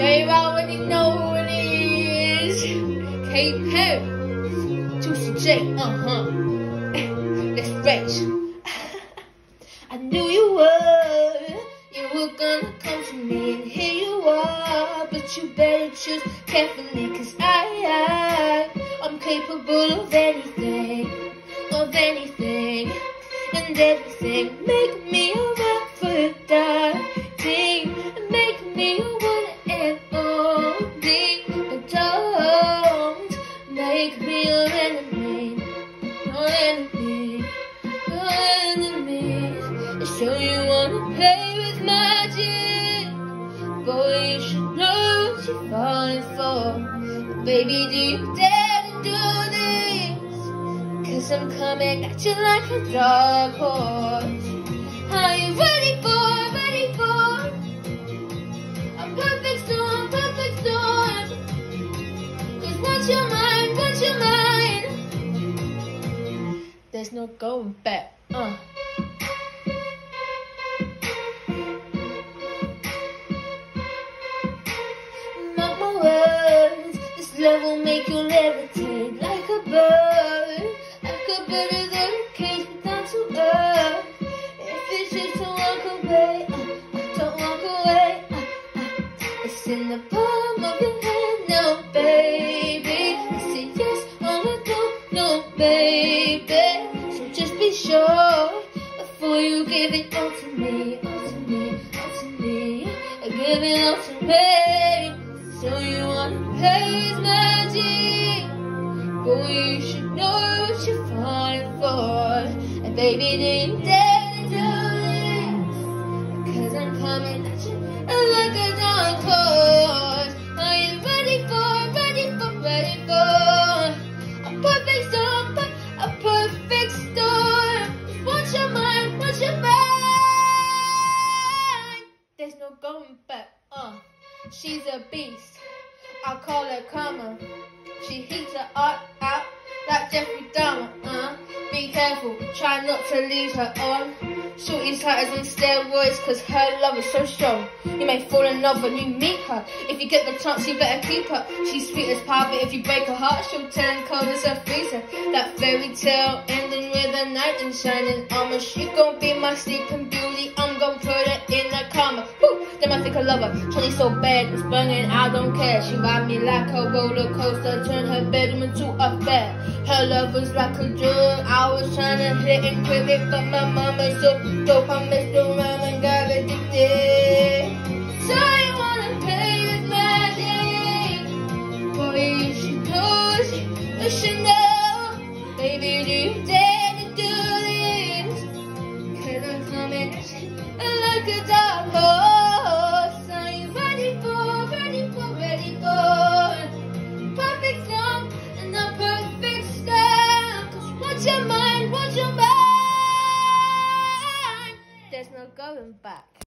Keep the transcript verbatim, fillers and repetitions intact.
They already know who it is. Katy Perry, Juicy J, uh-huh. Let's rage. I knew you were, you were gonna come to me, and here you are. But you better choose carefully, cause I, I, I'm capable of anything, of anything, and everything. Make me a rock for the dying, make me a one and only. But don't make me your enemy, your enemy, your enemy. So you wanna play with magic, boy, you should know what you're falling for. Baby, do you dare to do this? Cause I'm coming at you like a dark horse. Are you ready for, ready for a perfect storm, perfect storm? Cause once you're mine, once you're mine, there's no going back, uh. This love will make you levitate like a bird, like a bird in a cage but down to earth. If it's just to walk away, uh, don't walk away, uh, uh. It's in the palm of your hand now, baby. I say yes or no, no, baby. So just be sure before you give it all to me, all to me, all to me, give it all to me. So you wanna play with magic, boy, you should know what you're falling for. And baby, do you dare to do this? Cause I'm coming at you like a dark horse. Are you ready for, ready for, ready for a perfect storm, a perfect storm? Once you're mine, once you're mine, there's no going back, uh. She's a beast, I call her karma. She heats her art out like Jeffrey Dahmer, uh. Be careful, try not to lead her on. Shorty's heart is on steroids, cause her love is so strong. You may fall in love when you meet her. If you get the chance, you better keep her. She's sweet as pie, but if you break her heart, she'll turn cold as a freezer. That fairy tale ending with a knight in shining armor. She gon' be my sleeping beauty, I'm gon' put her in a coma. Woo! Then I think I love her, Shawty's so bad, it's burning, I don't care. She ride me like a roller coaster, turn her bedroom into a fair. Her love was like a drug, I was trying to hit and quit it, but my mama's so dope, I messed around and got addicted. So you wanna play with magic, boy, you should know, you should know. Baby, do you dare to do this? Cause I'm coming at you like a dark horse. Are you ready for, ready for, ready for perfect storm and a perfect storm? Cause once you're mine, once you're mine, there's no going back.